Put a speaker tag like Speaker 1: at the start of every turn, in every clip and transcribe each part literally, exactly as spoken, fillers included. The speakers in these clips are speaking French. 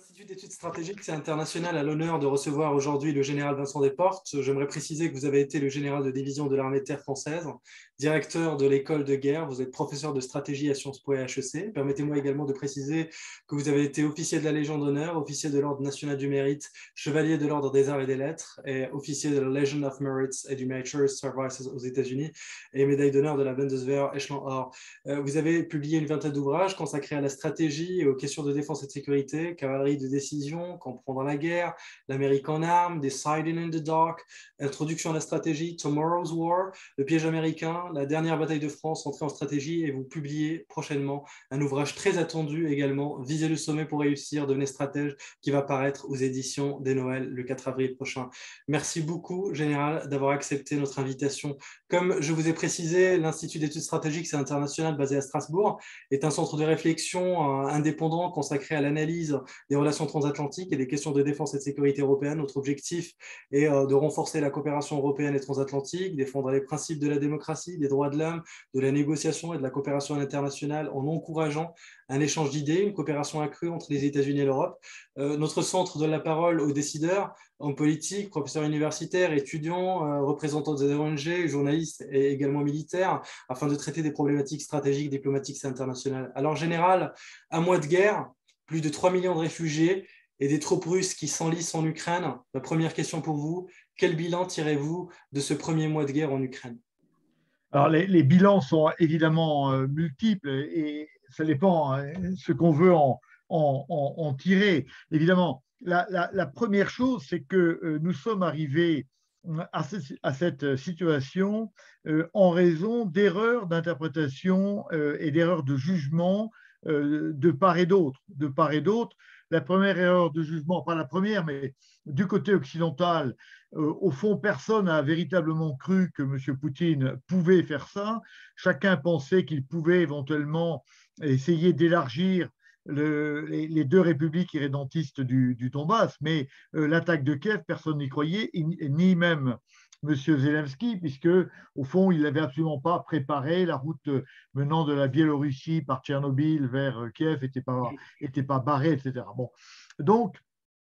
Speaker 1: L'Institut d'études stratégiques et internationales a l'honneur de recevoir aujourd'hui le général Vincent Desportes. J'aimerais préciser que vous avez été le général de division de l'armée de terre française, directeur de l'école de guerre, vous êtes professeur de stratégie à Sciences Po et H E C. Permettez-moi également de préciser que vous avez été officier de la Légion d'honneur, officier de l'Ordre national du mérite, chevalier de l'Ordre des arts et des lettres et officier de la Legion of Merit et du Mature Services aux États-Unis et médaille d'honneur de la Bundeswehr échelon or. Vous avez publié une vingtaine d'ouvrages consacrés à la stratégie et aux questions de défense et de sécurité, cavalerie de décision, comprendre la guerre, l'Amérique en armes, Deciding in the Dark, introduction à la stratégie, Tomorrow's War, le piège américain, la dernière bataille de France, entrée en stratégie, et vous publiez prochainement un ouvrage très attendu également, Viser le sommet pour réussir, devenez stratège, qui va paraître aux éditions des Noël le quatre avril prochain. Merci beaucoup, Général, d'avoir accepté notre invitation. Comme je vous ai précisé, l'Institut d'études stratégiques et internationales basé à Strasbourg est un centre de réflexion indépendant consacré à l'analyse des relations transatlantiques et des questions de défense et de sécurité européenne. Notre objectif est de renforcer la coopération européenne et transatlantique, défendre les principes de la démocratie, des droits de l'homme, de la négociation et de la coopération internationale en encourageant un échange d'idées, une coopération accrue entre les États-Unis et l'Europe. Euh, notre centre donne la parole aux décideurs, hommes politiques, professeurs universitaires, étudiants, euh, représentants des O N G, journalistes et également militaires, afin de traiter des problématiques stratégiques, diplomatiques et internationales. Alors, Général, un mois de guerre, plus de trois millions de réfugiés et des troupes russes qui s'enlisent en Ukraine. Ma première question pour vous, quel bilan tirez-vous de ce premier mois de guerre en Ukraine?
Speaker 2: Alors, les, les bilans sont évidemment euh, multiples et ça dépend hein, ce qu'on veut en, en, en, en tirer. Évidemment, la, la, la première chose, c'est que euh, nous sommes arrivés à, ce, à cette situation euh, en raison d'erreurs d'interprétation euh, et d'erreurs de jugement euh, de part et d'autre. De part et d'autre, la première erreur de jugement, pas la première, mais du côté occidental, euh, au fond, personne n'a véritablement cru que M. Poutine pouvait faire ça. Chacun pensait qu'il pouvait éventuellement essayer d'élargir le, les, les deux républiques irrédentistes du, du Donbass, mais euh, l'attaque de Kiev, personne n'y croyait, ni même M. Zelensky, puisque au fond, il n'avait absolument pas préparé la route menant de la Biélorussie par Tchernobyl vers Kiev, n'était pas, était pas barrée, et cetera. Bon. Donc,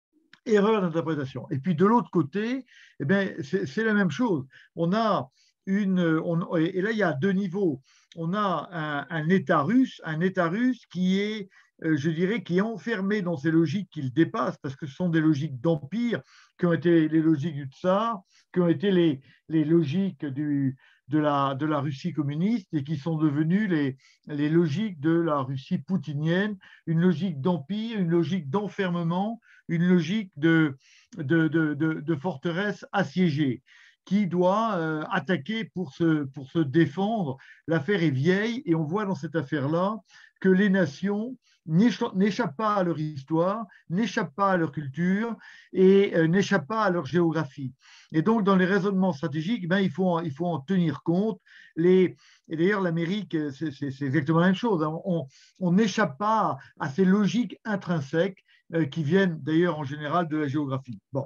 Speaker 2: erreur d'interprétation. Et puis de l'autre côté, eh bien, c'est la même chose. On a une, on, et là, il y a deux niveaux. On a un, un État russe, un État russe qui est, je dirais, qui est enfermé dans ces logiques qu'il dépasse, parce que ce sont des logiques d'empire qui ont été les logiques du tsar, qui ont été les, les logiques du, de, la, de la Russie communiste et qui sont devenues les, les logiques de la Russie poutinienne, une logique d'empire, une logique d'enfermement, une logique de, de, de, de, de forteresse assiégée qui doit euh, attaquer pour se, pour se défendre. L'affaire est vieille et on voit dans cette affaire-là que les nations n'échappent pas à leur histoire, n'échappent pas à leur culture et euh, n'échappent pas à leur géographie. Et donc, dans les raisonnements stratégiques, ben, il, faut, il faut en tenir compte. Les, et d'ailleurs, l'Amérique, c'est exactement la même chose. On n'échappe pas à ces logiques intrinsèques euh, qui viennent d'ailleurs en général de la géographie. Bon.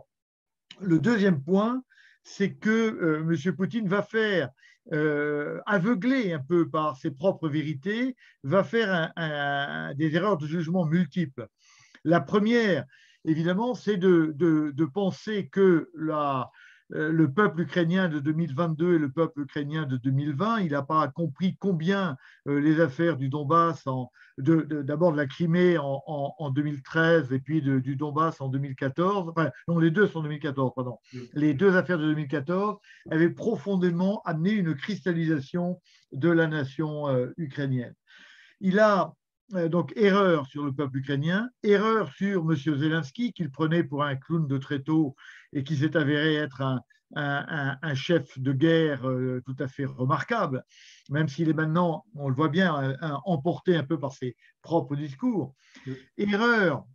Speaker 2: Le deuxième point, c'est que euh, M. Poutine va faire, euh, aveuglé un peu par ses propres vérités, va faire un, un, des erreurs de jugement multiples. La première, évidemment, c'est de, de, de penser que la, le peuple ukrainien de deux mille vingt-deux et le peuple ukrainien de deux mille vingt, il n'a pas compris combien euh, les affaires du Donbass, d'abord de, de la Crimée en, en, en deux mille treize et puis de, du Donbass en deux mille quatorze, enfin non, les deux sont en deux mille quatorze, pardon, les deux affaires de deux mille quatorze avaient profondément amené une cristallisation de la nation euh, ukrainienne. Il a donc erreur sur le peuple ukrainien, erreur sur M. Zelensky, qu'il prenait pour un clown de tréteau et qui s'est avéré être un, un, un chef de guerre euh, tout à fait remarquable, même s'il est maintenant, on le voit bien, un, emporté un peu par ses propres discours. Oui. Erreur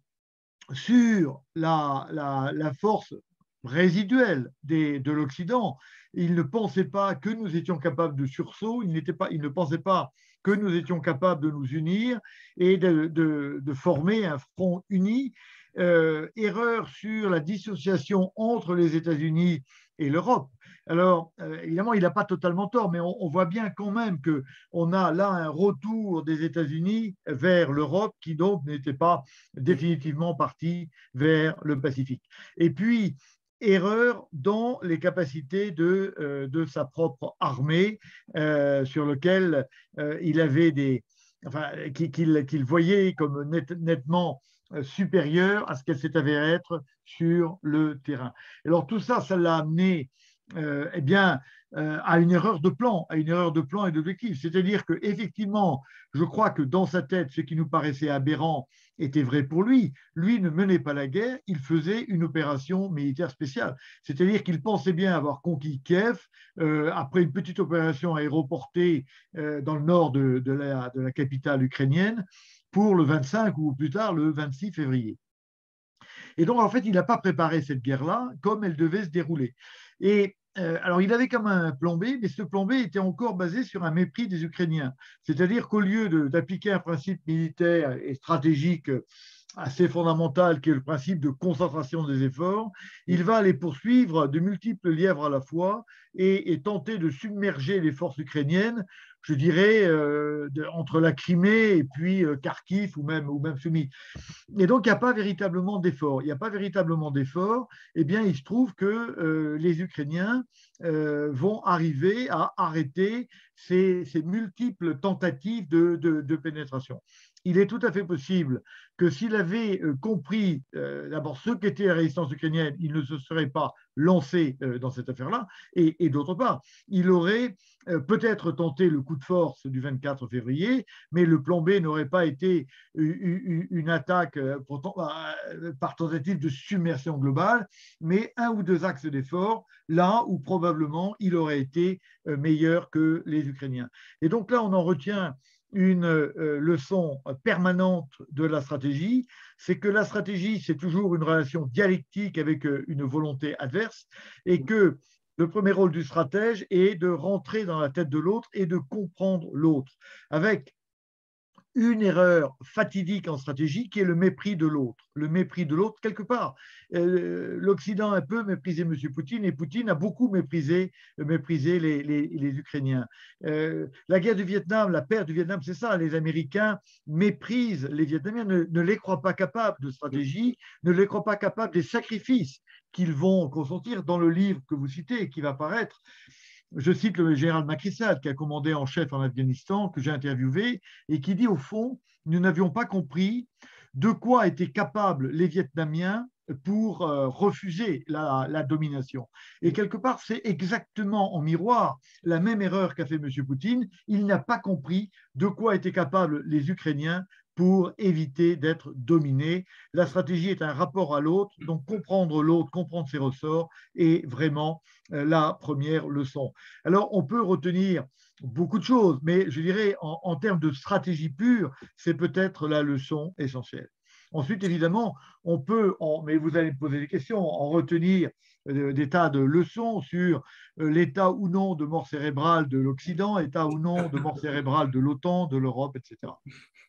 Speaker 2: sur la, la, la force résiduelle des, de l'Occident. Il ne pensait pas que nous étions capables de sursaut, il, pas, il ne pensait pas que nous étions capables de nous unir et de, de, de former un front uni. Euh, erreur sur la dissociation entre les États-Unis et l'Europe. Alors, euh, évidemment, il n'a pas totalement tort, mais on, on voit bien quand même qu'on a là un retour des États-Unis vers l'Europe qui donc n'était pas définitivement parti vers le Pacifique. Et puis, erreur dans les capacités de, euh, de sa propre armée, euh, sur lequel euh, il avait des, enfin, qu'il qu'il voyait comme net, nettement supérieure à ce qu'elle s'est avérée être sur le terrain. Alors tout ça, ça l'a amené euh, eh bien, euh, à une erreur de plan, à une erreur de plan et d'objectif. C'est-à-dire qu'effectivement, je crois que dans sa tête, ce qui nous paraissait aberrant était vrai pour lui. Lui ne menait pas la guerre, il faisait une opération militaire spéciale. C'est-à-dire qu'il pensait bien avoir conquis Kiev euh, après une petite opération aéroportée euh, dans le nord de, de, la, de la capitale ukrainienne pour le vingt-cinq ou plus tard le vingt-six février. Et donc, en fait, il n'a pas préparé cette guerre-là comme elle devait se dérouler. Et euh, alors, il avait comme un plan B, mais ce plan B était encore basé sur un mépris des Ukrainiens. C'est-à-dire qu'au lieu d'appliquer un principe militaire et stratégique assez fondamental, qui est le principe de concentration des efforts, il va aller poursuivre de multiples lièvres à la fois et, et tenter de submerger les forces ukrainiennes, je dirais, euh, de, entre la Crimée et puis euh, Kharkiv ou même, ou même Soumy. Et donc, il n'y a pas véritablement d'effort. Il n'y a pas véritablement d'effort. Eh bien, il se trouve que euh, les Ukrainiens euh, vont arriver à arrêter ces, ces multiples tentatives de, de, de pénétration. Il est tout à fait possible que s'il avait euh, compris euh, d'abord ce qu'était la résistance ukrainienne, il ne se serait pas lancé euh, dans cette affaire-là. Et, et d'autre part, il aurait euh, peut-être tenté le coup de force du vingt-quatre février, mais le plan B n'aurait pas été une attaque par tentative de submersion globale, mais un ou deux axes d'effort, là où probablement il aurait été meilleur que les Ukrainiens. Et donc là, on en retient une euh, leçon permanente de la stratégie, c'est que la stratégie, c'est toujours une relation dialectique avec euh, une volonté adverse, et que le premier rôle du stratège est de rentrer dans la tête de l'autre et de comprendre l'autre, avec une erreur fatidique en stratégie qui est le mépris de l'autre. Le mépris de l'autre, quelque part. Euh, L'Occident a un peu méprisé M. Poutine et Poutine a beaucoup méprisé, méprisé les, les, les Ukrainiens. Euh, la guerre du Vietnam, la perte du Vietnam, c'est ça. Les Américains méprisent les Vietnamiens, ne, ne les croient pas capables de stratégie, ne les croient pas capables des sacrifices qu'ils vont consentir dans le livre que vous citez et qui va paraître. Je cite le général Macky Sall, qui a commandé en chef en Afghanistan, que j'ai interviewé, et qui dit au fond, nous n'avions pas compris de quoi étaient capables les Vietnamiens pour euh, refuser la, la domination. Et quelque part, c'est exactement en miroir la même erreur qu'a fait M. Poutine. Il n'a pas compris de quoi étaient capables les Ukrainiens pour éviter d'être dominés. La stratégie est un rapport à l'autre, donc comprendre l'autre, comprendre ses ressorts est vraiment euh, la première leçon. Alors, on peut retenir beaucoup de choses, mais je dirais en, en termes de stratégie pure, c'est peut-être la leçon essentielle. Ensuite, évidemment, on peut, en, mais vous allez me poser des questions, en retenir euh, des tas de leçons sur euh, l'état ou non de mort cérébrale de l'Occident, l'état ou non de mort cérébrale de l'OTAN, de l'Europe, et cetera.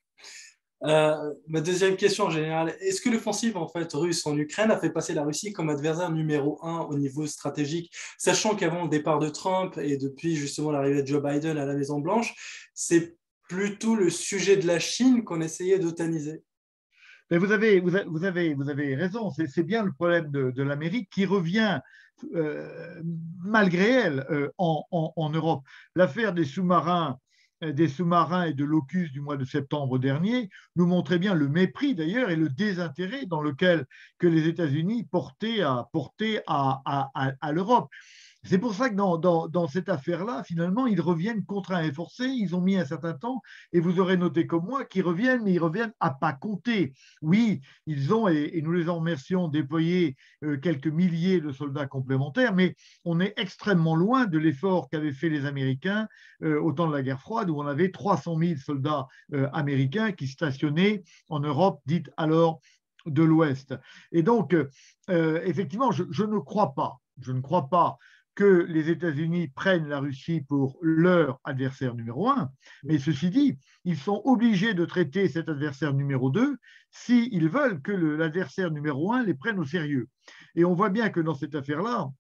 Speaker 1: Euh, ma deuxième question générale, est-ce que l'offensive en fait russe en Ukraine a fait passer la Russie comme adversaire numéro un au niveau stratégique, sachant qu'avant le départ de Trump et depuis justement l'arrivée de Joe Biden à la Maison Blanche, c'est plutôt le sujet de la Chine qu'on essayait d'otaniser?
Speaker 2: Mais vous avez, vous avez, vous avez, vous avez raison, c'est bien le problème de, de l'Amérique qui revient euh, malgré elle euh, en, en, en Europe. L'affaire des sous-marins des sous-marins et de l'AUKUS du mois de septembre dernier nous montrait bien le mépris d'ailleurs et le désintérêt dans lequel que les États-Unis portaient à, portaient à, à, à, à l'Europe. C'est pour ça que dans, dans, dans cette affaire-là, finalement, ils reviennent contraints et forcés. Ils ont mis un certain temps, et vous aurez noté comme moi qu'ils reviennent, mais ils reviennent à pas compter. Oui, ils ont, et, et nous les en remercions, déployé euh, quelques milliers de soldats complémentaires, mais on est extrêmement loin de l'effort qu'avaient fait les Américains euh, au temps de la guerre froide, où on avait trois cent mille soldats euh, américains qui stationnaient en Europe, dite alors de l'Ouest. Et donc, euh, effectivement, je, je ne crois pas, je ne crois pas que les États-Unis prennent la Russie pour leur adversaire numéro un, mais ceci dit, ils sont obligés de traiter cet adversaire numéro deux s'ils veulent que l'adversaire numéro un les prenne au sérieux. Et on voit bien que dans cette affaire-là,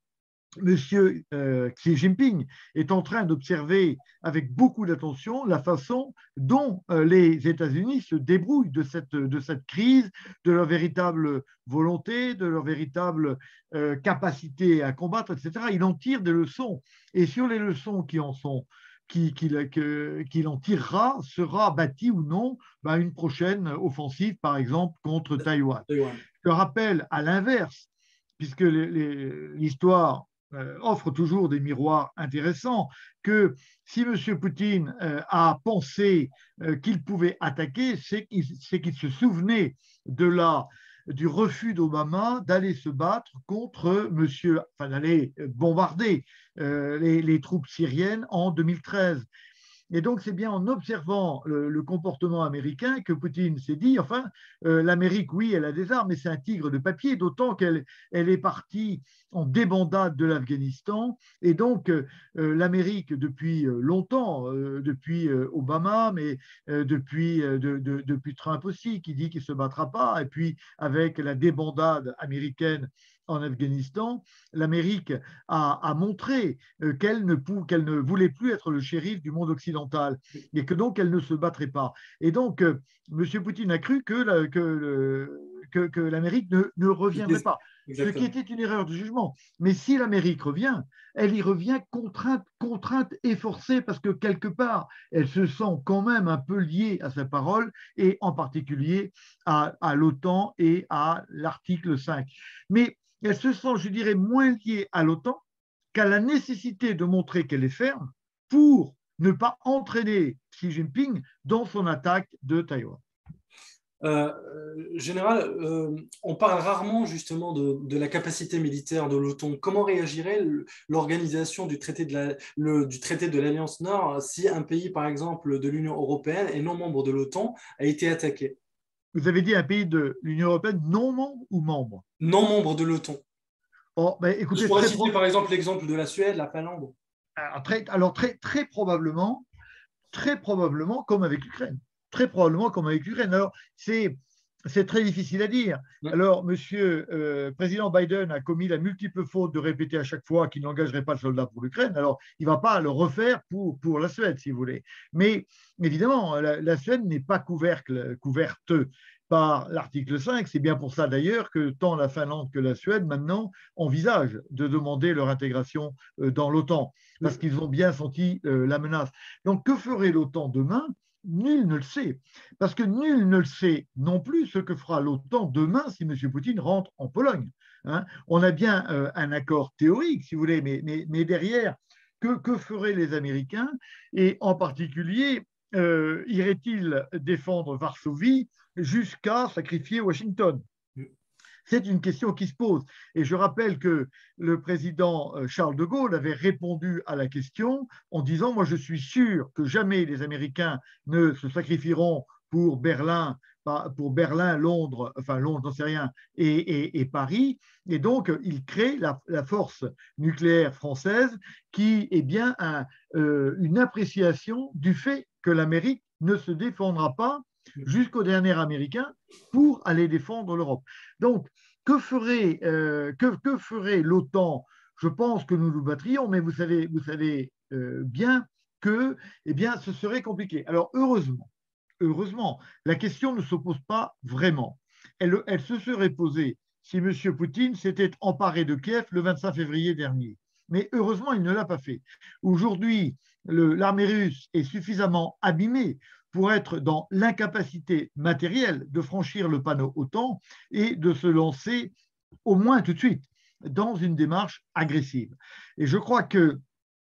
Speaker 2: Monsieur euh, Xi Jinping est en train d'observer avec beaucoup d'attention la façon dont euh, les États-Unis se débrouillent de cette, de cette crise, de leur véritable volonté, de leur véritable euh, capacité à combattre, et cetera. Il en tire des leçons. Et sur les leçons qui en sont qu'il qui, qui en tirera sera bâtie ou non ben, une prochaine offensive, par exemple, contre Taïwan. Je rappelle à l'inverse, puisque l'histoire euh, offre toujours des miroirs intéressants, que si M. Poutine euh, a pensé euh, qu'il pouvait attaquer, c'est qu'il qu'il se souvenait de la, du refus d'Obama d'aller se battre contre monsieur, enfin d'aller bombarder euh, les, les troupes syriennes en deux mille treize. Et donc, c'est bien en observant le, le comportement américain que Poutine s'est dit, enfin, euh, l'Amérique, oui, elle a des armes, mais c'est un tigre de papier, d'autant qu'elle elle est partie en débandade de l'Afghanistan. Et donc, euh, l'Amérique, depuis longtemps, euh, depuis euh, Obama, mais euh, depuis, euh, de, de, depuis Trump aussi, qui dit qu'il ne se battra pas, et puis avec la débandade américaine en Afghanistan, l'Amérique a, a, montré qu'elle ne, qu'elle ne voulait plus être le shérif du monde occidental et que donc elle ne se battrait pas. Et donc, euh, M. Poutine a cru que, la, que, que, que l'Amérique ne, ne reviendrait pas, Exactement. Ce qui était une erreur de jugement. Mais si l'Amérique revient, elle y revient contrainte, contrainte et forcée parce que quelque part, elle se sent quand même un peu liée à sa parole et en particulier à, à l'OTAN et à l'article cinq. Mais elle se sent, je dirais, moins liée à l'OTAN qu'à la nécessité de montrer qu'elle est ferme pour ne pas entraîner Xi Jinping dans son attaque de Taïwan.
Speaker 1: Euh, général, euh, on parle rarement justement de, de la capacité militaire de l'OTAN. Comment réagirait l'organisation du traité de la, le, du traité de l'Alliance Nord si un pays, par exemple, de l'Union européenne et non membre de l'OTAN a été attaqué?
Speaker 2: Vous avez dit un pays de l'Union européenne non membre ou membre?
Speaker 1: Non membre de l'OTAN.
Speaker 2: Oh, ben, écoutez,
Speaker 1: Je pourrais citer pro... par exemple l'exemple de la Suède, la Finlande.
Speaker 2: Alors, très, alors très, très probablement, très probablement comme avec l'Ukraine. Très probablement comme avec l'Ukraine. Alors, c'est, c'est très difficile à dire. Ouais. Alors, monsieur euh, président Biden a commis la multiple faute de répéter à chaque fois qu'il n'engagerait pas de soldats pour l'Ukraine. Alors, il ne va pas le refaire pour, pour la Suède, si vous voulez. Mais évidemment, la, la Suède n'est pas couverte, couverte par l'article cinq. C'est bien pour ça d'ailleurs que tant la Finlande que la Suède maintenant envisagent de demander leur intégration dans l'OTAN parce qu'ils ont bien senti la menace. Donc que ferait l'OTAN demain? Nul ne le sait, parce que nul ne le sait non plus ce que fera l'OTAN demain si M. Poutine rentre en Pologne. Hein, on a bien euh, un accord théorique, si vous voulez, mais, mais, mais derrière, que, que feraient les Américains? Et en particulier, euh, irait-il défendre Varsovie jusqu'à sacrifier Washington? C'est une question qui se pose. Et je rappelle que le président Charles de Gaulle avait répondu à la question en disant « Moi, je suis sûr que jamais les Américains ne se sacrifieront pour Berlin, pour Berlin, Londres, enfin Londres, j'en sais rien, et, et, et Paris. » Et donc, il crée la, la force nucléaire française qui est bien un, euh, une appréciation du fait que l'Amérique ne se défendra pas jusqu'au dernier Américain pour aller défendre l'Europe. Donc, que ferait, euh, que, que ferait l'OTAN? Je pense que nous nous battrions, mais vous savez, vous savez euh, bien que eh bien, ce serait compliqué. Alors, heureusement, heureusement, la question ne se pose pas vraiment. Elle, elle se serait posée si M. Poutine s'était emparé de Kiev le vingt-cinq février dernier. Mais heureusement, il ne l'a pas fait. Aujourd'hui, l'armée russe est suffisamment abîmée pour être dans l'incapacité matérielle de franchir le panneau OTAN et de se lancer au moins tout de suite dans une démarche agressive. Et je crois que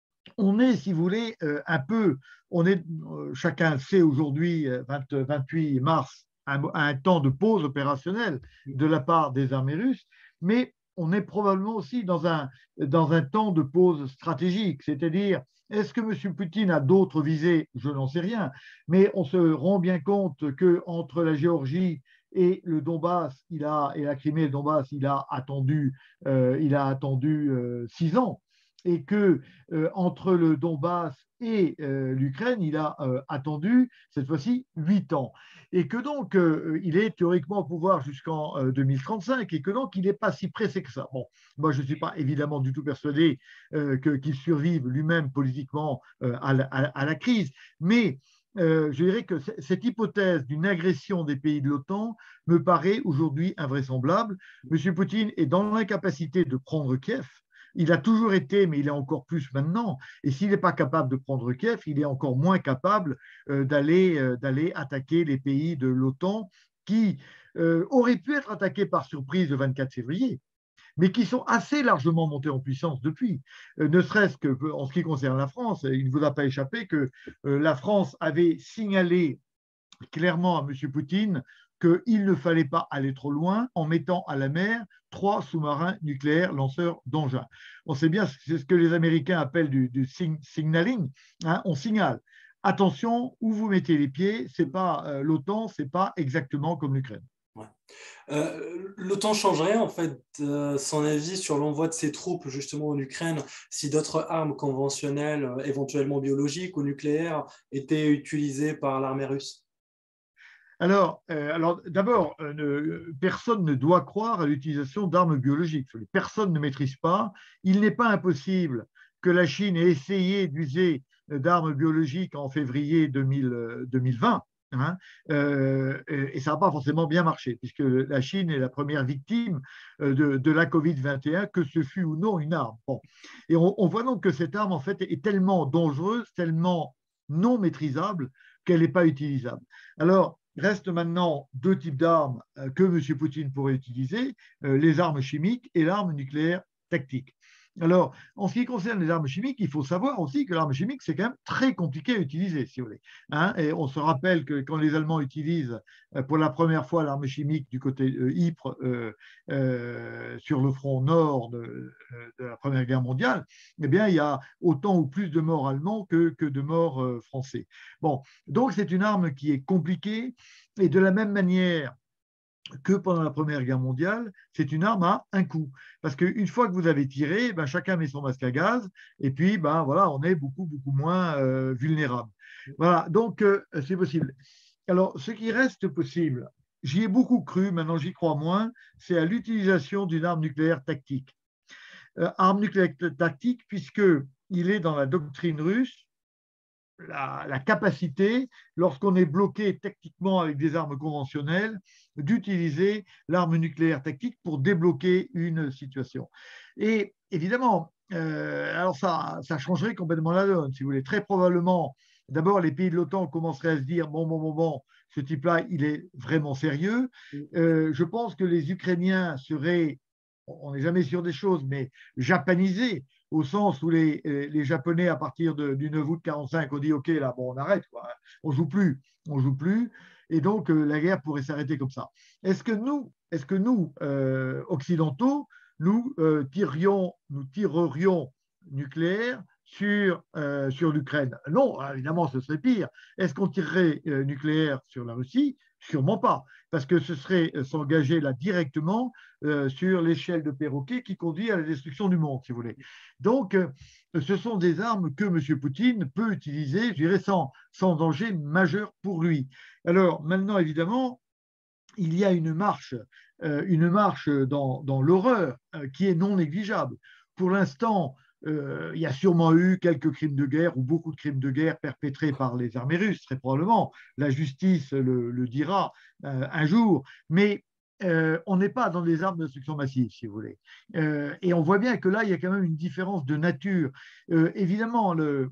Speaker 2: on est, si vous voulez, un peu, on est, chacun le sait aujourd'hui, vingt-huit mars, à un temps de pause opérationnelle de la part des armées russes, mais on est probablement aussi dans un, dans un temps de pause stratégique, c'est-à-dire est-ce que M. Poutine a d'autres visées? Je n'en sais rien, mais on se rend bien compte qu'entre la Géorgie et le Donbass, il a, et la Crimée et le Donbass, il a attendu, euh, il a attendu euh, six ans, et que euh, entre le Donbass et euh, l'Ukraine, il a euh, attendu cette fois-ci huit ans. Et que donc, euh, il est théoriquement au pouvoir jusqu'en euh, deux mille trente-cinq et que donc, il n'est pas si pressé que ça. Bon, moi, je ne suis pas évidemment du tout persuadé euh, que, qu'il survive lui-même politiquement euh, à, la, à, la, crise, mais euh, je dirais que cette hypothèse d'une agression des pays de l'OTAN me paraît aujourd'hui invraisemblable. M. Poutine est dans l'incapacité de prendre Kiev. Il a toujours été, mais il est encore plus maintenant. Et s'il n'est pas capable de prendre Kiev, il est encore moins capable euh, d'aller, euh, d'aller attaquer les pays de l'OTAN qui euh, auraient pu être attaqués par surprise le vingt-quatre février, mais qui sont assez largement montés en puissance depuis. Euh, ne serait-ce que en ce qui concerne la France, il ne vous a pas échappé que euh, la France avait signalé clairement à M. Poutine qu'il ne fallait pas aller trop loin en mettant à la mer trois sous-marins nucléaires lanceurs d'engins. On sait bien, c'est ce que les Américains appellent du, du signaling, hein, on signale. Attention, où vous mettez les pieds, ce n'est pas euh, l'OTAN, ce n'est pas exactement comme l'Ukraine.
Speaker 1: Ouais. Euh, L'OTAN changerait en fait euh, son avis sur l'envoi de ses troupes justement en Ukraine si d'autres armes conventionnelles, euh, éventuellement biologiques ou nucléaires, étaient utilisées par l'armée russe?
Speaker 2: Alors, euh, alors d'abord, euh, personne ne doit croire à l'utilisation d'armes biologiques. Personne ne maîtrise pas. Il n'est pas impossible que la Chine ait essayé d'user d'armes biologiques en février deux mille, deux mille vingt. Hein, euh, et ça n'a pas forcément bien marché, puisque la Chine est la première victime de, de la covid vingt et un, que ce fût ou non une arme. Bon. Et on, on voit donc que cette arme, en fait, est tellement dangereuse, tellement non maîtrisable, qu'elle n'est pas utilisable. Alors, reste maintenant deux types d'armes que M. Poutine pourrait utiliser, les armes chimiques et l'arme nucléaire tactique. Alors, en ce qui concerne les armes chimiques, il faut savoir aussi que l'arme chimique, c'est quand même très compliqué à utiliser, si vous voulez. Hein, et on se rappelle que quand les Allemands utilisent pour la première fois l'arme chimique du côté de Ypres, euh, euh, sur le front nord de, de, la Première Guerre mondiale, eh bien, il y a autant ou plus de morts allemands que, que de morts euh, français. Bon, donc c'est une arme qui est compliquée, et de la même manière que pendant la Première Guerre mondiale, c'est une arme à un coup. Parce qu'une fois que vous avez tiré, ben, chacun met son masque à gaz, et puis ben, voilà, on est beaucoup, beaucoup moins euh, vulnérable. Voilà, donc euh, c'est possible. Alors, ce qui reste possible, j'y ai beaucoup cru, maintenant j'y crois moins, c'est à l'utilisation d'une arme nucléaire tactique. Euh, arme nucléaire tactique, puisqu'il est dans la doctrine russe, La, la, capacité, lorsqu'on est bloqué tactiquement avec des armes conventionnelles, d'utiliser l'arme nucléaire tactique pour débloquer une situation. Et évidemment, euh, alors ça, ça changerait complètement la donne, si vous voulez. Très probablement, d'abord, les pays de l'OTAN commenceraient à se dire, bon, bon, bon, bon, ce type-là, il est vraiment sérieux. Euh, je pense que les Ukrainiens seraient, on n'est jamais sûr des choses, mais japanisés, au sens où les, les Japonais, à partir de, du neuf août quarante-cinq, ont dit OK, là, bon, on arrête, quoi. On joue plus, on joue plus, et donc euh, la guerre pourrait s'arrêter comme ça. Est-ce que nous, est-ce que nous euh, occidentaux, nous euh, tirerions, nous tirerions nucléaire sur, euh, sur l'Ukraine? Non, évidemment, ce serait pire. Est-ce qu'on tirerait euh, nucléaire sur la Russie? Sûrement pas, parce que ce serait euh, s'engager là directement euh, sur l'échelle de perroquet qui conduit à la destruction du monde, si vous voulez. Donc, euh, ce sont des armes que M. Poutine peut utiliser, je dirais, sans, sans danger majeur pour lui. Alors, maintenant, évidemment, il y a une marche, euh, une marche dans, dans l'horreur euh, qui est non négligeable. Pour l'instant, euh, il y a sûrement eu quelques crimes de guerre ou beaucoup de crimes de guerre perpétrés par les armées russes, très probablement. La justice le, le dira euh, un jour. Mais euh, on n'est pas dans des armes de destruction massive, si vous voulez. Euh, et on voit bien que là, il y a quand même une différence de nature. Euh, évidemment, le,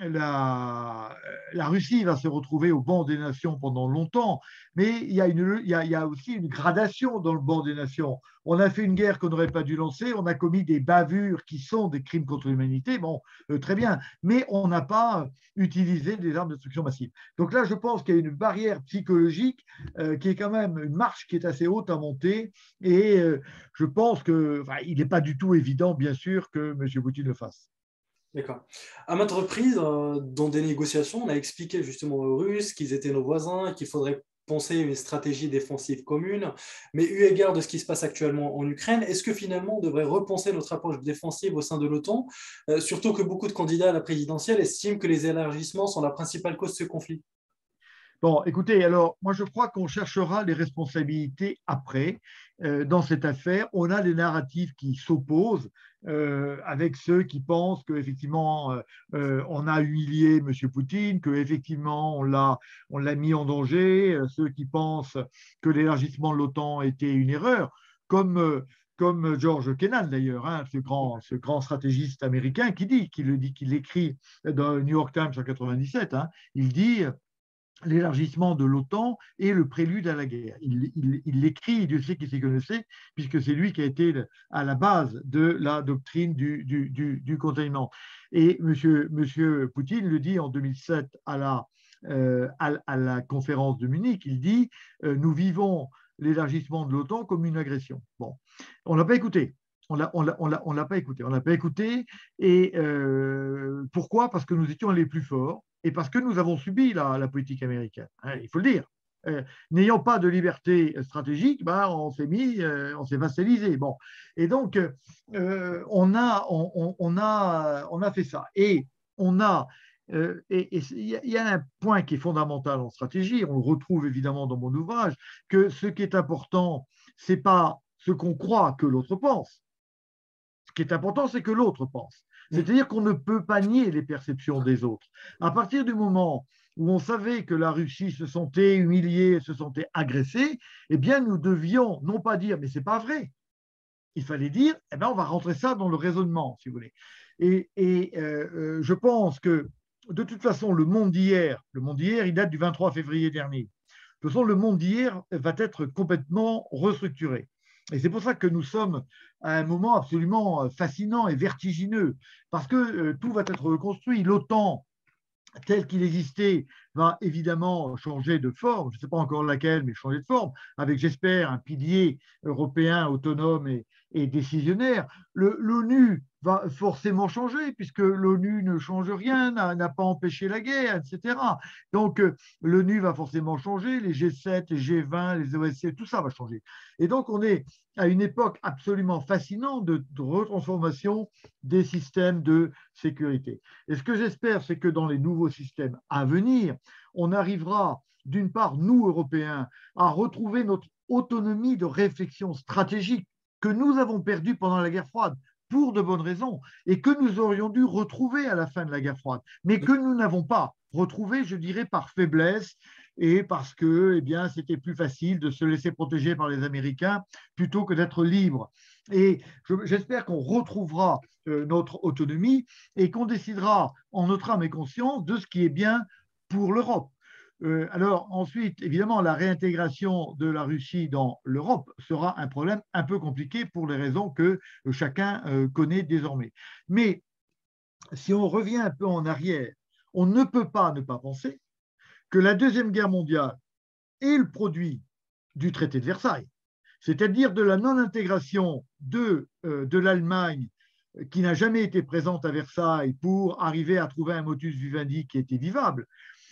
Speaker 2: la, la Russie va se retrouver au banc des nations pendant longtemps, mais il y, a une, il, y a, il y a aussi une gradation dans le banc des nations. On a fait une guerre qu'on n'aurait pas dû lancer, on a commis des bavures qui sont des crimes contre l'humanité, bon, euh, très bien, mais on n'a pas utilisé des armes de destruction massive. Donc là, je pense qu'il y a une barrière psychologique euh, qui est quand même une marche qui est assez haute à monter, et euh, je pense qu'il enfin, n'est pas du tout évident, bien sûr, que M. Poutine le fasse.
Speaker 1: D'accord. À maintes reprises, euh, dans des négociations, on a expliqué justement aux Russes qu'ils étaient nos voisins et qu'il faudrait penser une stratégie défensive commune. Mais eu égard de ce qui se passe actuellement en Ukraine, est-ce que finalement on devrait repenser notre approche défensive au sein de l'OTAN, euh, surtout que beaucoup de candidats à la présidentielle estiment que les élargissements sont la principale cause de ce conflit?
Speaker 2: Bon, écoutez, alors moi je crois qu'on cherchera les responsabilités après. Euh, dans cette affaire, on a des narratifs qui s'opposent euh, avec ceux qui pensent qu'effectivement euh, euh, on a humilié M. Poutine, qu'effectivement on l'a on l'a mis en danger, euh, ceux qui pensent que l'élargissement de l'OTAN était une erreur, comme euh, comme George Kennan d'ailleurs, hein, ce grand ce grand stratégiste américain qui dit, qui le dit, qui l'écrit dans le New York Times en quatre-vingt-dix-sept, hein, il dit l'élargissement de l'OTAN est le prélude à la guerre. Il, il, il l'écrit, Dieu sait qui s'y connaissait, puisque c'est lui qui a été à la base de la doctrine du, du, du, du containment. Et monsieur, monsieur Poutine le dit en deux mille sept à la, euh, à, à la conférence de Munich, il dit euh, « Nous vivons l'élargissement de l'OTAN comme une agression ». Bon, on ne l'a pas écouté. On l'a, on l'a, on l'a, on l'a pas écouté. On l'a pas écouté. Et euh, pourquoi? Parce que nous étions les plus forts et parce que nous avons subi la, la politique américaine. Hein, il faut le dire. Euh, n'ayant pas de liberté stratégique, ben, on s'est mis, euh, on s'est vassalisé. Bon, et donc euh, on a, on, on, a, on a fait ça. Et on a euh, et il y, y a un point qui est fondamental en stratégie. On le retrouve évidemment dans mon ouvrage, que ce qui est important, c'est pas ce qu'on croit que l'autre pense. Ce qui est important, c'est que l'autre pense. C'est-à-dire qu'on ne peut pas nier les perceptions des autres. À partir du moment où on savait que la Russie se sentait humiliée, se sentait agressée, eh bien, nous devions non pas dire, mais ce n'est pas vrai. Il fallait dire, eh bien, on va rentrer ça dans le raisonnement, si vous voulez. Et, et euh, je pense que, de toute façon, le monde d'hier, le monde d'hier, il date du vingt-trois février dernier. De toute façon, le monde d'hier va être complètement restructuré. Et c'est pour ça que nous sommes à un moment absolument fascinant et vertigineux, parce que euh, tout va être reconstruit. L'OTAN, tel qu'il existait, va évidemment changer de forme, je ne sais pas encore laquelle, mais changer de forme, avec, j'espère, un pilier européen autonome et, et décisionnaire. L'ONU va forcément changer, puisque l'ONU ne change rien, n'a pas empêché la guerre, et cetera. Donc, l'ONU va forcément changer, les G sept, les G vingt, les O S C E, tout ça va changer. Et donc, on est à une époque absolument fascinante de, de retransformation des systèmes de sécurité. Et ce que j'espère, c'est que dans les nouveaux systèmes à venir, on arrivera, d'une part, nous, Européens, à retrouver notre autonomie de réflexion stratégique que nous avons perdue pendant la guerre froide, pour de bonnes raisons, et que nous aurions dû retrouver à la fin de la guerre froide, mais que nous n'avons pas retrouvé, je dirais, par faiblesse, et parce que, eh bien, c'était plus facile de se laisser protéger par les Américains plutôt que d'être libre. Et j'espère qu'on retrouvera euh, notre autonomie et qu'on décidera en notre âme et conscience de ce qui est bien pour l'Europe. Euh, alors ensuite, évidemment, la réintégration de la Russie dans l'Europe sera un problème un peu compliqué pour les raisons que chacun euh, connaît désormais. Mais si on revient un peu en arrière, on ne peut pas ne pas penser que la Deuxième Guerre mondiale est le produit du traité de Versailles, c'est-à-dire de la non-intégration de, euh, de l'Allemagne qui n'a jamais été présente à Versailles pour arriver à trouver un motus vivendi qui était vivable.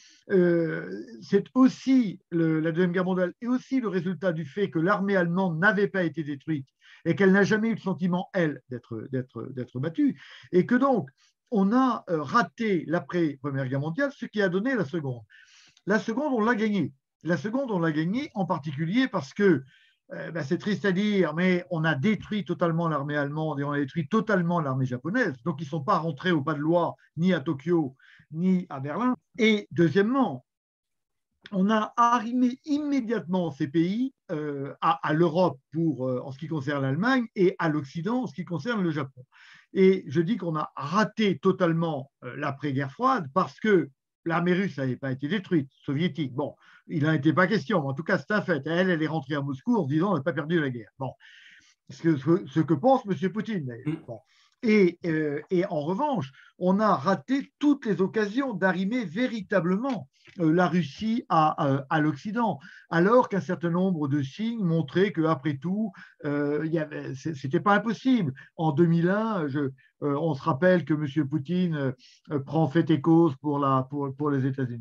Speaker 2: Euh, c'est aussi le, la Deuxième Guerre mondiale et aussi le résultat du fait que l'armée allemande n'avait pas été détruite et qu'elle n'a jamais eu le sentiment, elle, d'être, d'être, d'être battue, et que donc on a raté l'après-Première Guerre mondiale, ce qui a donné la Seconde. La Seconde, on l'a gagnée. La Seconde, on l'a gagnée en particulier parce que euh, ben c'est triste à dire, mais on a détruit totalement l'armée allemande et on a détruit totalement l'armée japonaise. Donc, ils ne sont pas rentrés au pas de loi ni à Tokyo ni à Berlin. Et deuxièmement, on a arrimé immédiatement ces pays euh, à, à l'Europe pour, euh, en ce qui concerne l'Allemagne et à l'Occident en ce qui concerne le Japon. Et je dis qu'on a raté totalement euh, l'après-guerre froide parce que l'armée russe n'avait pas été détruite, soviétique. Bon, il n'en était pas question, mais en tout cas, c'est un fait. Elle, elle est rentrée à Moscou en se disant on n'a pas perdu la guerre. Bon, ce que, ce que pense M. Poutine, d'ailleurs. Bon. Et, euh, et en revanche, on a raté toutes les occasions d'arrimer véritablement euh, la Russie à, à, à l'Occident, alors qu'un certain nombre de signes montraient qu'après tout, euh, ce n'était pas impossible. En deux mille un, je, euh, on se rappelle que M. Poutine euh, prend fait et cause pour, la, pour, pour les États-Unis.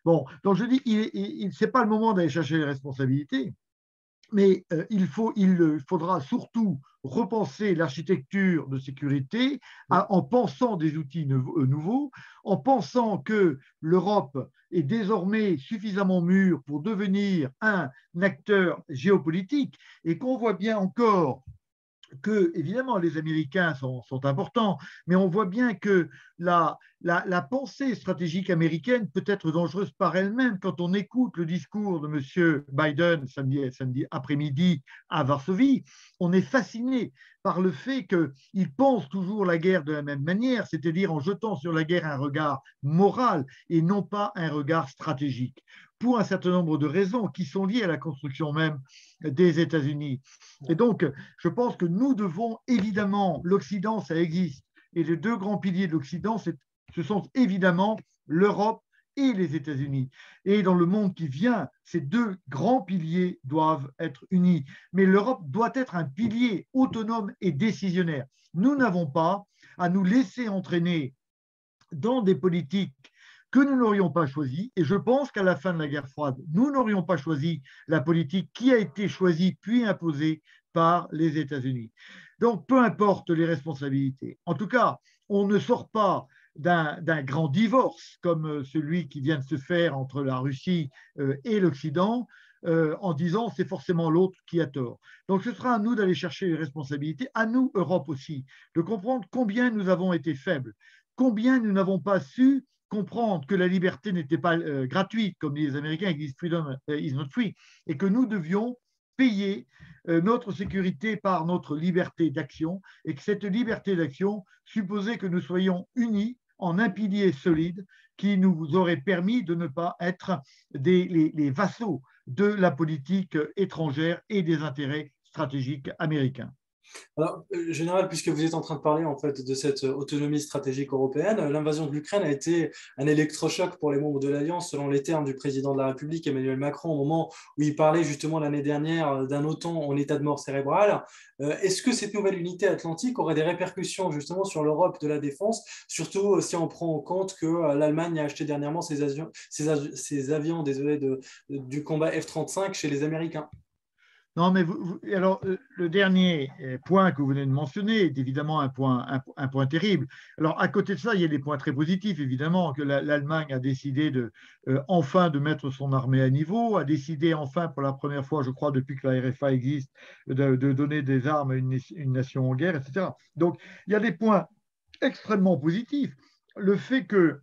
Speaker 2: Bon, donc je dis, il, il, il c'est pas le moment d'aller chercher les responsabilités, mais euh, il, faut, il faudra surtout repenser l'architecture de sécurité à, en pensant des outils nouveaux, en pensant que l'Europe est désormais suffisamment mûre pour devenir un acteur géopolitique et qu'on voit bien encore que, évidemment, les Américains sont, sont importants, mais on voit bien que la, la, la, pensée stratégique américaine peut être dangereuse par elle-même. Quand on écoute le discours de M. Biden samedi, samedi après-midi à Varsovie, on est fasciné par le fait qu'il pense toujours la guerre de la même manière, c'est-à-dire en jetant sur la guerre un regard moral et non pas un regard stratégique, pour un certain nombre de raisons qui sont liées à la construction même des États-Unis. Et donc, je pense que nous devons évidemment, l'Occident, ça existe, et les deux grands piliers de l'Occident, ce sont évidemment l'Europe et les États-Unis. Et dans le monde qui vient, ces deux grands piliers doivent être unis. Mais l'Europe doit être un pilier autonome et décisionnaire. Nous n'avons pas à nous laisser entraîner dans des politiques que nous n'aurions pas choisi. Et je pense qu'à la fin de la guerre froide, nous n'aurions pas choisi la politique qui a été choisie puis imposée par les États-Unis. Donc, peu importe les responsabilités. En tout cas, on ne sort pas d'un, d'un grand divorce comme celui qui vient de se faire entre la Russie euh, et l'Occident euh, en disant c'est forcément l'autre qui a tort. Donc, ce sera à nous d'aller chercher les responsabilités, à nous, Europe aussi, de comprendre combien nous avons été faibles, combien nous n'avons pas su comprendre que la liberté n'était pas euh, gratuite, comme disent les Américains, ils disent freedom is not free, et que nous devions payer euh, notre sécurité par notre liberté d'action, et que cette liberté d'action supposait que nous soyons unis en un pilier solide qui nous aurait permis de ne pas être des, les, les vassaux de la politique étrangère et des intérêts stratégiques américains.
Speaker 1: Alors, général, puisque vous êtes en train de parler en fait de cette autonomie stratégique européenne, l'invasion de l'Ukraine a été un électrochoc pour les membres de l'Alliance, selon les termes du président de la République, Emmanuel Macron, au moment où il parlait justement l'année dernière d'un OTAN en état de mort cérébrale. Est-ce que cette nouvelle unité atlantique aurait des répercussions justement sur l'Europe de la défense, surtout si on prend en compte que l'Allemagne a acheté dernièrement ses, avions, ses, ses avions désolé, de, du combat F trente-cinq chez les Américains?
Speaker 2: Non, mais vous, vous, alors, le dernier point que vous venez de mentionner est évidemment un point, un, un point terrible. Alors, à côté de ça, il y a des points très positifs, évidemment, que l'Allemagne a décidé de, euh, enfin de mettre son armée à niveau, a décidé enfin, pour la première fois, je crois, depuis que la R F A existe, de, de donner des armes à une, une nation en guerre, et cetera. Donc, il y a des points extrêmement positifs. Le fait que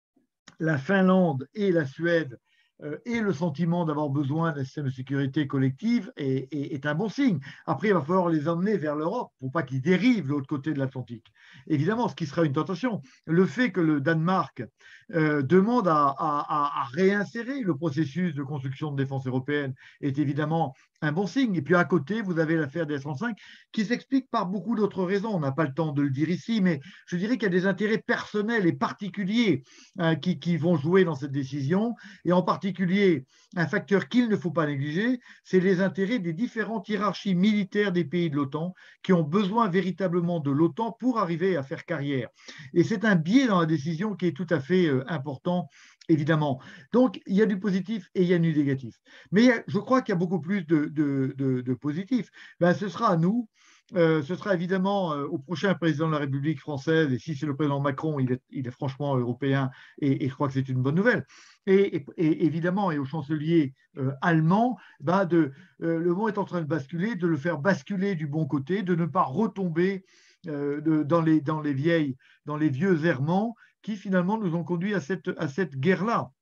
Speaker 2: la Finlande et la Suède et le sentiment d'avoir besoin d'un système de sécurité collective est, est, est, un bon signe. Après, il va falloir les emmener vers l'Europe pour pas qu'ils dérivent de l'autre côté de l'Atlantique. Évidemment, ce qui sera une tentation. Le fait que le Danemark euh, demande à, à, à réinsérer le processus de construction de défense européenne est évidemment un bon signe. Et puis à côté, vous avez l'affaire des F trente-cinq qui s'explique par beaucoup d'autres raisons. On n'a pas le temps de le dire ici, mais je dirais qu'il y a des intérêts personnels et particuliers hein, qui, qui vont jouer dans cette décision. Et en particulier, un facteur qu'il ne faut pas négliger, c'est les intérêts des différentes hiérarchies militaires des pays de l'OTAN qui ont besoin véritablement de l'OTAN pour arriver à faire carrière. Et c'est un biais dans la décision qui est tout à fait euh, important, évidemment. Donc, il y a du positif et il y a du négatif. Mais je crois qu'il y a beaucoup plus de, de, de, de positif. Ben, ce sera à nous. Euh, ce sera évidemment euh, au prochain président de la République française, et si c'est le président Macron, il est, il est franchement européen, et, et je crois que c'est une bonne nouvelle. Et, et, et évidemment, et au chancelier euh, allemand, ben de, euh, le monde est en train de basculer, de le faire basculer du bon côté, de ne pas retomber euh, de, dans, les, dans, les vieilles, dans les vieux errements qui finalement nous ont conduits à cette, à cette guerre-là.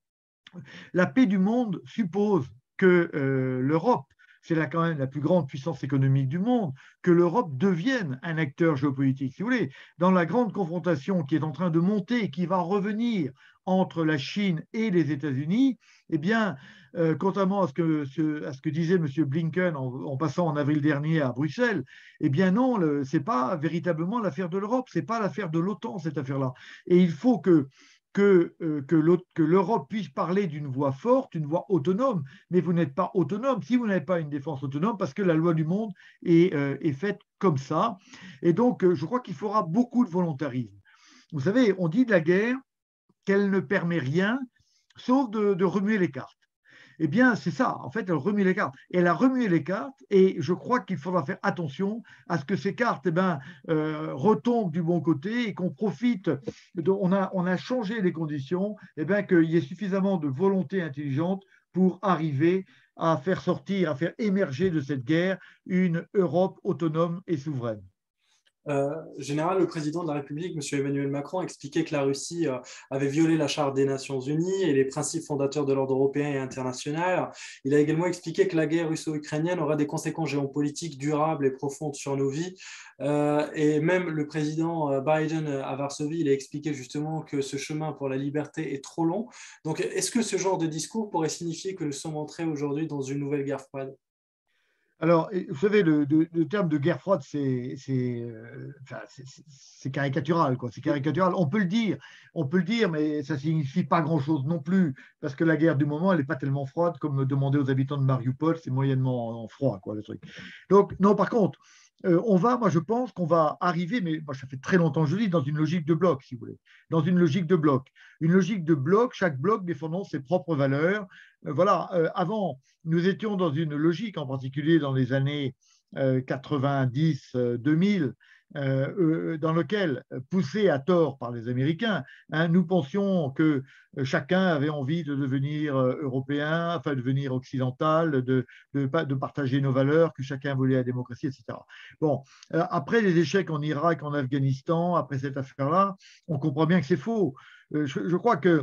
Speaker 2: La paix du monde suppose que euh, l'Europe, c'est là quand même la plus grande puissance économique du monde, que l'Europe devienne un acteur géopolitique. Si vous voulez, dans la grande confrontation qui est en train de monter et qui va revenir entre la Chine et les États-Unis, eh bien, euh, contrairement à ce, que, ce, à ce que disait M. Blinken en, en passant en avril dernier à Bruxelles, eh bien non, ce n'est pas véritablement l'affaire de l'Europe, ce n'est pas l'affaire de l'OTAN, cette affaire-là. Et il faut que que, euh, que l'Europe puisse parler d'une voix forte, une voix autonome, mais vous n'êtes pas autonome si vous n'avez pas une défense autonome parce que la loi du monde est, euh, est faite comme ça. Et donc, euh, je crois qu'il faudra beaucoup de volontarisme. Vous savez, on dit de la guerre qu'elle ne permet rien sauf de, de remuer les cartes. Eh bien, c'est ça. En fait, elle remue les cartes. Elle a remué les cartes et je crois qu'il faudra faire attention à ce que ces cartes eh ben, euh, retombent du bon côté et qu'on profite. De, on, a, on a changé les conditions, eh ben, qu'il y ait suffisamment de volonté intelligente pour arriver à faire sortir, à faire émerger de cette guerre une Europe autonome et souveraine.
Speaker 1: Euh, général, le président de la République, M. Emmanuel Macron, expliquait que la Russie euh, avait violé la Charte des Nations Unies et les principes fondateurs de l'ordre européen et international. Il a également expliqué que la guerre russo-ukrainienne aura des conséquences géopolitiques durables et profondes sur nos vies. Euh, et même le président Biden à Varsovie, il a expliqué justement que ce chemin pour la liberté est trop long. Donc, est-ce que ce genre de discours pourrait signifier que nous sommes entrés aujourd'hui dans une nouvelle guerre froide?
Speaker 2: Alors, vous savez, le, le, le terme de guerre froide, c'est euh, enfin, caricatural, quoi. C'est caricatural. On peut le dire, on peut le dire, mais ça ne signifie pas grand-chose non plus, parce que la guerre du moment, elle n'est pas tellement froide comme demander aux habitants de Mariupol, c'est moyennement froid, quoi, le truc. Donc, non, par contre, euh, on va, moi, je pense qu'on va arriver, mais moi, ça fait très longtemps que je dis, dans une logique de bloc, si vous voulez, dans une logique de bloc. Une logique de bloc, chaque bloc défendant ses propres valeurs. Euh, voilà, euh, avant, nous étions dans une logique, en particulier dans les années euh, quatre-vingt-dix deux mille, euh, euh, dans lequel, poussés à tort par les Américains, hein, nous pensions que chacun avait envie de devenir européen, enfin de devenir occidental, de, de, de partager nos valeurs, que chacun voulait la démocratie, et cetera. Bon, euh, après les échecs en Irak, en Afghanistan, après cette affaire-là, on comprend bien que c'est faux. Euh, je, je crois que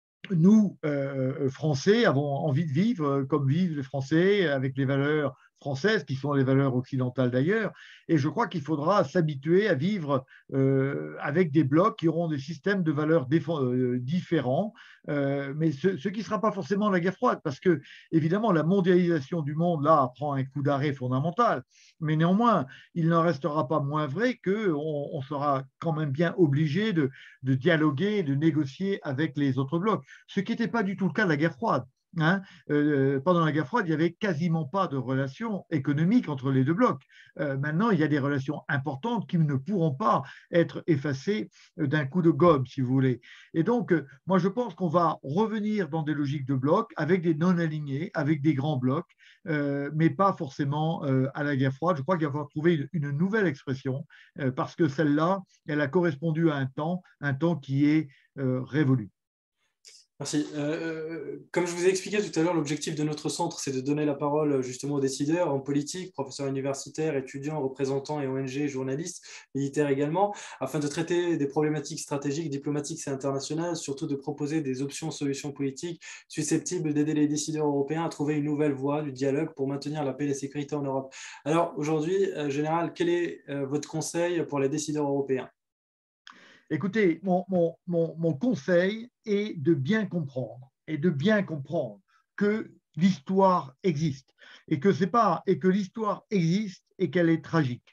Speaker 2: nous, euh, Français, avons envie de vivre comme vivent les Français, avec les valeurs françaises, qui sont les valeurs occidentales d'ailleurs. Et je crois qu'il faudra s'habituer à vivre euh, avec des blocs qui auront des systèmes de valeurs euh, différents, euh, mais ce, ce qui ne sera pas forcément la guerre froide, parce que, évidemment, la mondialisation du monde, là, prend un coup d'arrêt fondamental. Mais néanmoins, il n'en restera pas moins vrai qu'on on sera quand même bien obligé de, de dialoguer, de négocier avec les autres blocs, ce qui n'était pas du tout le cas de la guerre froide. Hein, euh, pendant la guerre froide, il n'y avait quasiment pas de relations économiques entre les deux blocs. Euh, maintenant, il y a des relations importantes qui ne pourront pas être effacées d'un coup de gobe, si vous voulez. Et donc, euh, moi, je pense qu'on va revenir dans des logiques de blocs avec des non-alignés, avec des grands blocs, euh, mais pas forcément euh, à la guerre froide. Je crois qu'il va falloir trouver une, une nouvelle expression, euh, parce que celle-là, elle a correspondu à un temps, un temps qui est euh, révolu.
Speaker 1: Merci. Euh, comme je vous ai expliqué tout à l'heure, l'objectif de notre centre, c'est de donner la parole justement aux décideurs en politique, professeurs universitaires, étudiants, représentants et O N G, journalistes, militaires également, afin de traiter des problématiques stratégiques, diplomatiques et internationales, surtout de proposer des options, solutions politiques susceptibles d'aider les décideurs européens à trouver une nouvelle voie du dialogue pour maintenir la paix et la sécurité en Europe. Alors aujourd'hui, euh, Général, quel est euh, votre conseil pour les décideurs européens?
Speaker 2: Écoutez, mon, mon, mon, mon conseil est de bien comprendre et de bien comprendre que l'histoire existe et que c'est pas et que l'histoire existe et qu'elle est tragique.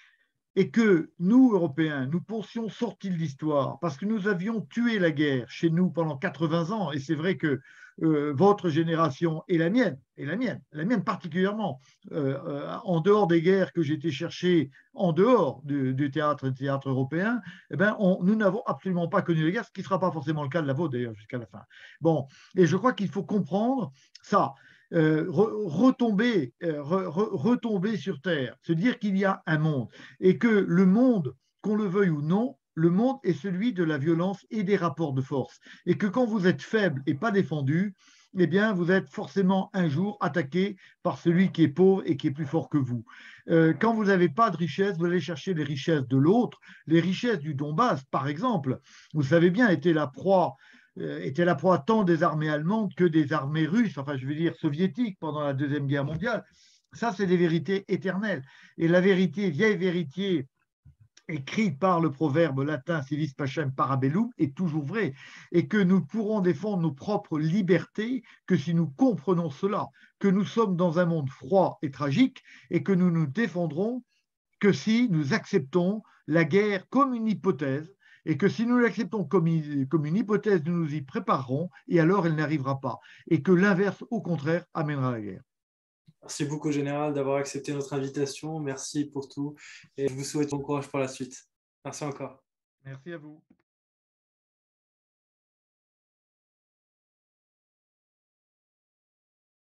Speaker 2: Et que nous, Européens, nous pensions sortir de l'histoire parce que nous avions tué la guerre chez nous pendant quatre-vingts ans. Et c'est vrai que euh, votre génération et la mienne, et la mienne, la mienne particulièrement, euh, euh, en dehors des guerres que j'ai été chercher en dehors du, du théâtre, du théâtre européen, eh ben, on, nous n'avons absolument pas connu les guerres, ce qui ne sera pas forcément le cas de la vôtre d'ailleurs jusqu'à la fin. Bon, et je crois qu'il faut comprendre ça. Euh, re, retomber, euh, re, re, retomber sur Terre, se dire qu'il y a un monde et que le monde, qu'on le veuille ou non, le monde est celui de la violence et des rapports de force. Et que quand vous êtes faible et pas défendu, eh bien, vous êtes forcément un jour attaqué par celui qui est pauvre et qui est plus fort que vous. Euh, quand vous n'avez pas de richesse, vous allez chercher les richesses de l'autre. Les richesses du Donbass, par exemple, vous savez bien, étaient la proie était la proie tant des armées allemandes que des armées russes, enfin je veux dire soviétiques pendant la Deuxième Guerre mondiale. Ça, c'est des vérités éternelles. Et la vérité, vieille vérité, écrite par le proverbe latin civis pacem parabellum, est toujours vraie. Et que nous pourrons défendre nos propres libertés que si nous comprenons cela, que nous sommes dans un monde froid et tragique et que nous nous défendrons que si nous acceptons la guerre comme une hypothèse et que si nous l'acceptons comme, comme une hypothèse, nous nous y préparerons et alors elle n'arrivera pas. Et que l'inverse, au contraire, amènera la guerre.
Speaker 1: Merci beaucoup, Général, d'avoir accepté notre invitation. Merci pour tout et je vous souhaite bon courage pour la suite. Merci encore.
Speaker 2: Merci à vous.